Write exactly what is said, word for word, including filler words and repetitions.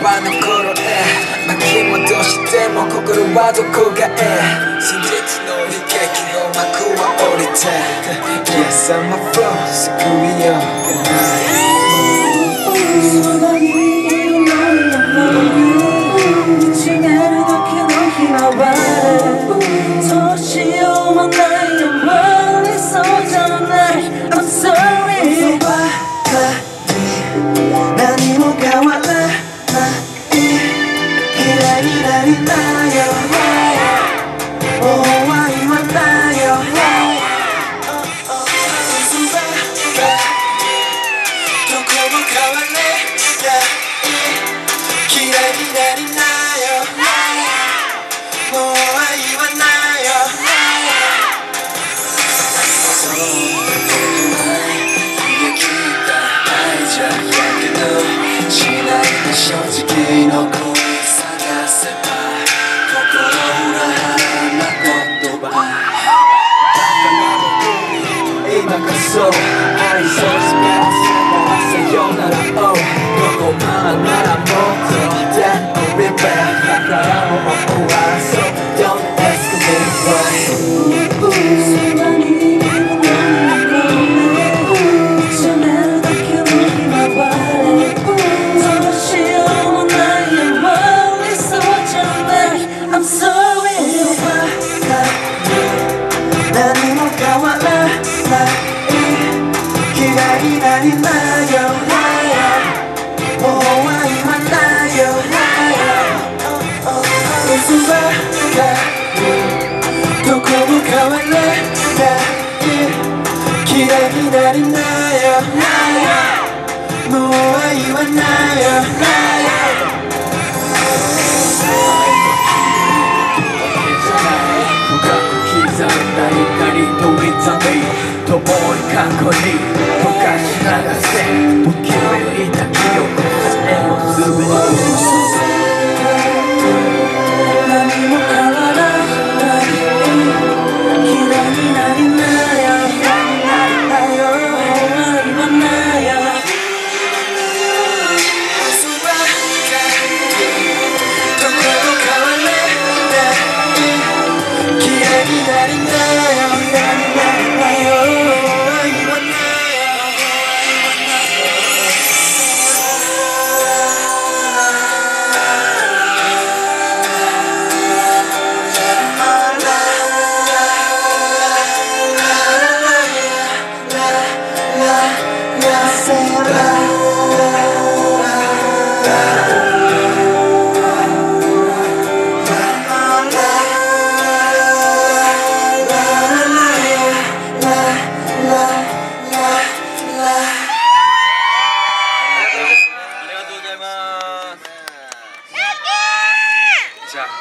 はの頃へ巻き戻しても心はどこかへ真実の悲劇の幕は降りて Yes I'm a flow 救いようがないそばにいるのよ見つめるだけのひまわりどうしようもないよ無理そうじゃない I'm sorry そばかに何も変わらないキラリラリだよ終わりはないよそばかにどこも変わらないキラリラリだよ